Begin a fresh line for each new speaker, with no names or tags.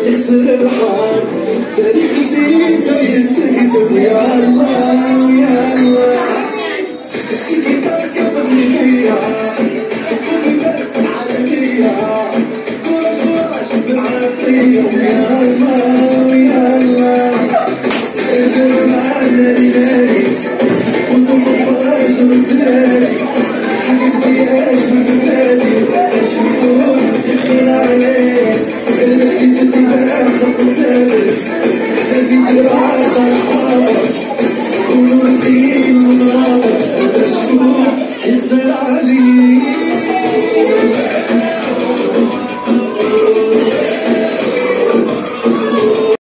يخسر الحال تاريخ جديد سيكتب يا الله يا الله تيكي تاكا مغربية عالمية كوراج بالعافية يا الله يا الله اديروا معانا ناري وصلوا فراش الدراري حكيت زياش من بلادي اشوفوه يخدر عليه نسيت الدفاع خط ثابت نسيت الراحة حافظ قولوا الدين مرابط هذا شكون يقدر عليه